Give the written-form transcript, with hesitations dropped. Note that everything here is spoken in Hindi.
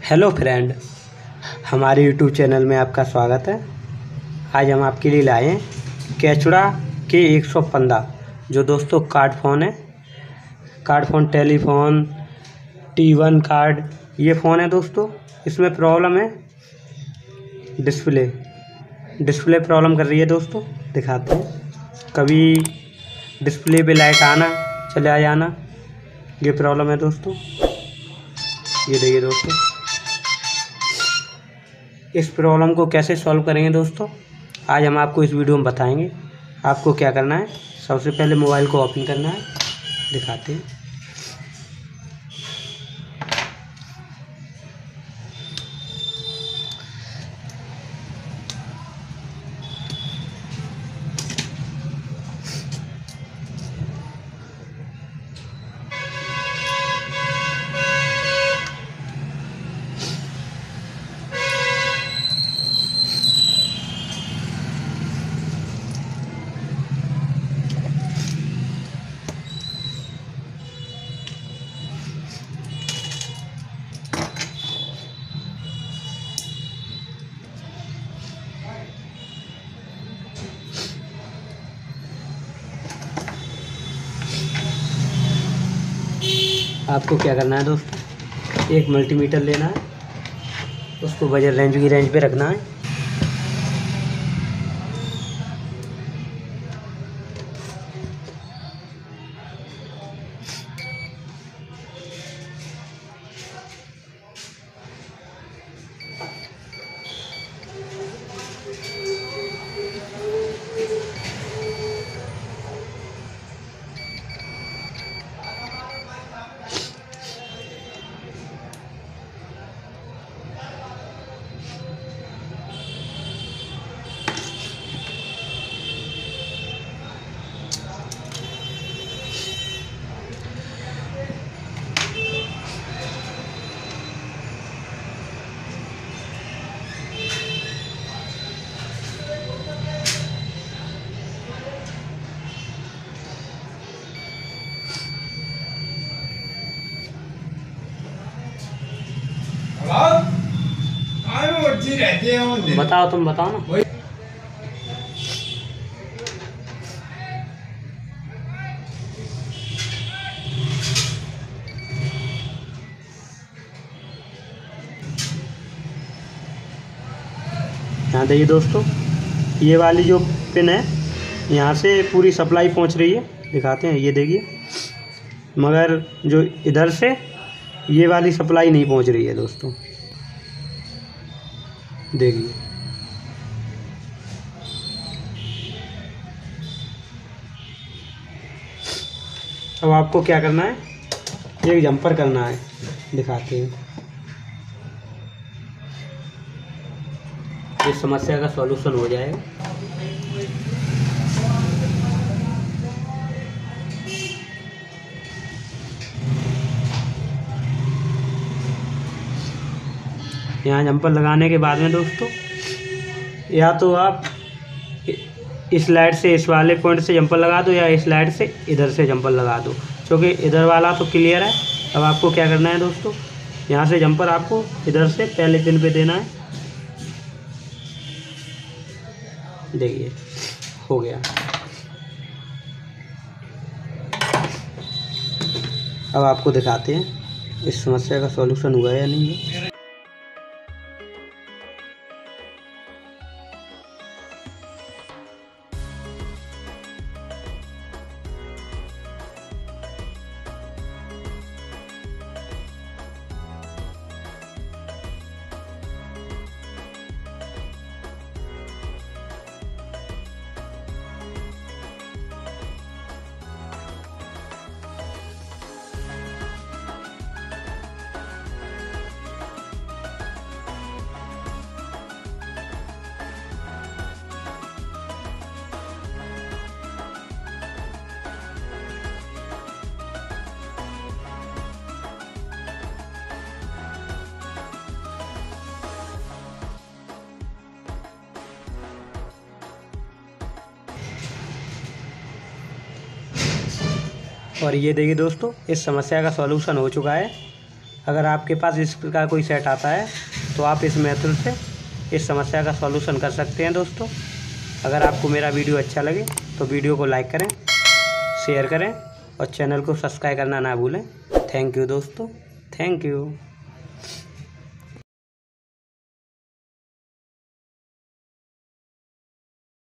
हेलो फ्रेंड, हमारे यूट्यूब चैनल में आपका स्वागत है। आज हम आपके लिए लाए हैं कैचुड़ा के 115 जो दोस्तों कार्ड फ़ोन है। Card phone telephone T1 card ये फ़ोन है दोस्तों। इसमें प्रॉब्लम है डिस्प्ले प्रॉब्लम कर रही है दोस्तों। दिखाते हैं, कभी डिस्प्ले पे लाइट आना चला जाना, ये प्रॉब्लम है दोस्तों। ये देखिए दोस्तों, इस प्रॉब्लम को कैसे सॉल्व करेंगे दोस्तों, आज हम आपको इस वीडियो में बताएंगे। आपको क्या करना है, सबसे पहले मोबाइल को ओपन करना है। दिखाते हैं, आपको क्या करना है दोस्तों, एक मल्टीमीटर लेना है, उसको बजर रेंज की रेंज पे रखना है। बताओ, तुम बताओ ना। यहाँ देखिए दोस्तों, ये वाली जो पिन है यहाँ से पूरी सप्लाई पहुँच रही है। दिखाते हैं, ये देखिए, मगर जो इधर से ये वाली सप्लाई नहीं पहुँच रही है दोस्तों। देखिए, अब आपको क्या करना है, एक जंपर करना है। दिखाते हैं, इस समस्या का सॉल्यूशन हो जाएगा। यहाँ जंपर लगाने के बाद में दोस्तों, या तो आप इस लाइट से इस वाले पॉइंट से जंपर लगा दो, या इस लाइट से इधर से जंपर लगा दो, क्योंकि इधर वाला तो क्लियर है। अब आपको क्या करना है दोस्तों, यहाँ से जंपर आपको इधर से पहले पिन पे देना है। देखिए, हो गया। अब आपको दिखाते हैं इस समस्या का सॉल्यूशन हुआ है या नहीं है। और ये देखिए दोस्तों, इस समस्या का सॉल्यूशन हो चुका है। अगर आपके पास इसका कोई सेट आता है तो आप इस मेथड से इस समस्या का सॉल्यूशन कर सकते हैं दोस्तों। अगर आपको मेरा वीडियो अच्छा लगे तो वीडियो को लाइक करें, शेयर करें और चैनल को सब्सक्राइब करना ना भूलें। थैंक यू दोस्तों, थैंक यू।